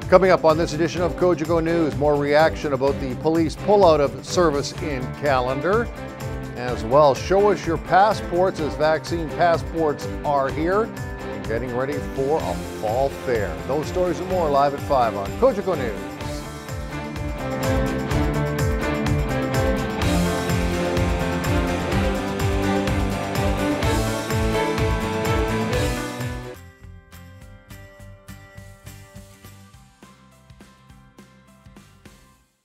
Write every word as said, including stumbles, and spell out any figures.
Coming up on this edition of Cogeco News, more reaction about the police pullout of service in Calendar. As well, show us your passports as vaccine passports are here. Getting ready for a fall fair. Those stories and more live at five on Cogeco News.